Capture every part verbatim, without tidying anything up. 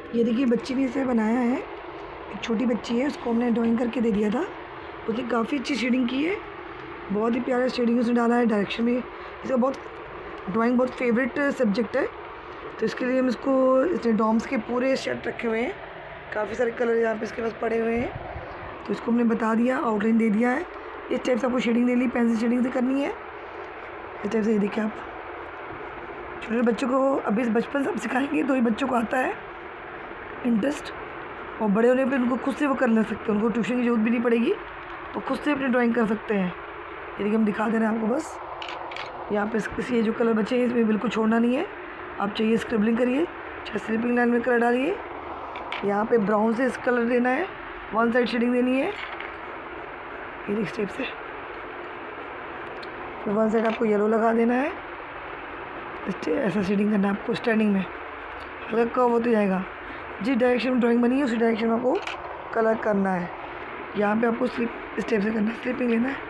ये देखिए बच्ची ने इसे बनाया है, एक छोटी बच्ची है, उसको हमने ड्राइंग करके दे दिया था। उसने काफ़ी अच्छी शेडिंग की है, बहुत ही प्यारा शेडिंग उसने डाला है। डायरेक्शन में इसका बहुत ड्राइंग बहुत फेवरेट सब्जेक्ट है, तो इसके लिए हम इसको इसने डॉम्स के पूरे सेट रखे हुए हैं, काफ़ी सारे कलर यहाँ पे इसके पास पड़े हुए हैं। तो इसको हमने बता दिया, आउटलाइन दे दिया है। इस टाइप से आपको शेडिंग देनी, पेंसिल शेडिंग से करनी है इस टाइप से। ये देखिए आप छोटे बच्चों को अभी बचपन से आप सिखाएंगे तो ये बच्चों को आता है इंटरेस्ट, और बड़े होने पे उनको खुद से वो कर ले सकते हैं, उनको ट्यूशन की जरूरत भी नहीं पड़ेगी, वो खुद से अपनी ड्राइंग कर सकते हैं। ये देखिए हम दिखा दे रहे हैं आपको बस। यहाँ पे किसी ये जो कलर बचे हैं इसमें बिल्कुल छोड़ना नहीं है, आप चाहिए स्क्रिबलिंग करिए, चाहे स्लिपिंग लाइन में कलर डालिए। यहाँ पे ब्राउन से इस कलर देना है, वन साइड शेडिंग देनी है ये इस टाइप से। तो वन साइड आपको येलो लगा देना है, ऐसा शेडिंग करना है आपको स्टैंडिंग में, हल्का कर्व होते जाएगा। जिस डायरेक्शन में ड्राइंग बनी है उसी डायरेक्शन में आपको कलर करना है। यहाँ पे आपको स्लिप इस टाइप से करना है, स्लिपिंग लेना है।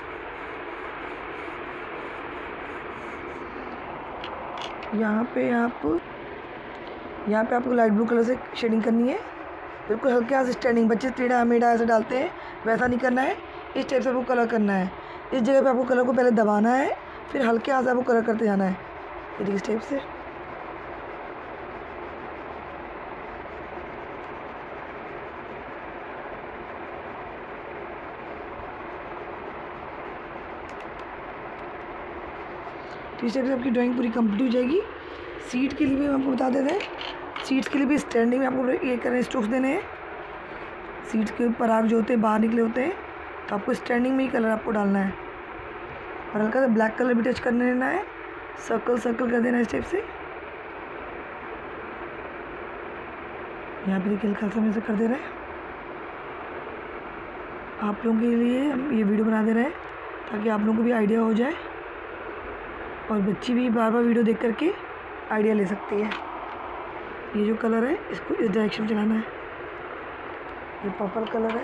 यहाँ पे आप यहाँ पे आपको लाइट ब्लू कलर से शेडिंग करनी है, बिल्कुल हल्के हाथ से स्टैंडिंग। बच्चे टेढ़ा मेढ़ा ऐसे डालते हैं, वैसा नहीं करना है, इस टाइप से आपको कलर करना है। इस जगह पे आपको कलर को पहले दबाना है, फिर हल्के हाथ से आपको कलर करते जाना है, ये देखिए इस टाइप से। तो इस टाइप से आपकी ड्राइंग पूरी कंप्लीट हो जाएगी। सीट के लिए भी हम आपको बता देते हैं, सीट्स के लिए भी स्टैंडिंग में आपको ये करने स्ट्रोक्स देने हैं। सीट्स के पराग जो होते हैं बाहर निकले होते हैं, तो आपको स्टैंडिंग में ही कलर आपको डालना है, और हल्का सा ब्लैक कलर भी टच करने देना है, सर्कल सर्कल कर देना है इस टाइप से। यहाँ पे देखिए हल्का सा हम ऐसे कर दे रहे हैं। आप लोगों के लिए हम ये वीडियो बना दे रहे हैं ताकि आप लोगों को भी आइडिया हो जाए, और बच्ची भी बार बार वीडियो देख करके आइडिया ले सकती है। ये जो कलर है इसको इस डायरेक्शन में चलाना है, ये पर्पल कलर है,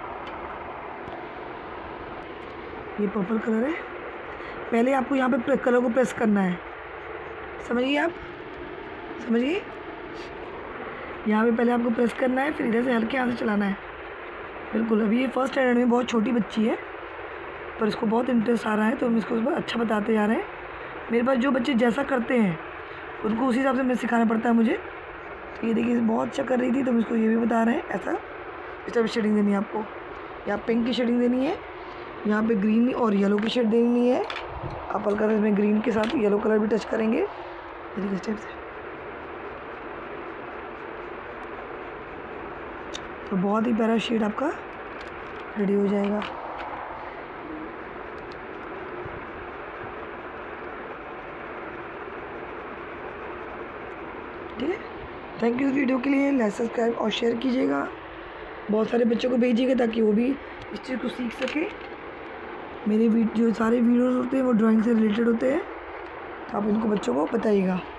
ये पर्पल कलर है। पहले आपको यहाँ पे कलर को प्रेस करना है, समझिए आप, समझिए। यहाँ पे पहले आपको प्रेस करना है, फिर इधर से हल्के हाथ से चलाना है, बिल्कुल। अभी ये फर्स्ट स्टैंडर्ड में बहुत छोटी बच्ची है, पर इसको बहुत इंटरेस्ट आ रहा है, तो हम इसको अच्छा बताते जा रहे हैं। मेरे पास जो बच्चे जैसा करते हैं उनको उसी हिसाब से मैं सिखाना पड़ता है मुझे। तो ये देखिए बहुत अच्छा कर रही थी, तो हम इसको ये भी बता रहे हैं ऐसा इस टाइप शेडिंग देनी है आपको। यहाँ पिंक की शेडिंग देनी है, यहाँ पे ग्रीन और येलो की शेड देनी है। आप हल्का इसमें ग्रीन के साथ येलो कलर भी टच करेंगे, देखिए इस टाइप से। तो बहुत ही प्यारा शेड आपका रेडी हो जाएगा। ठीक है, थैंक यू इस वीडियो के लिए। लाइक सब्सक्राइब और शेयर कीजिएगा, बहुत सारे बच्चों को भेजिएगा ताकि वो भी इस चीज़ को सीख सके। मेरे वीडियो जो सारे वीडियोस होते हैं वो ड्राइंग से रिलेटेड होते हैं, तो आप इनको बच्चों को बताइएगा।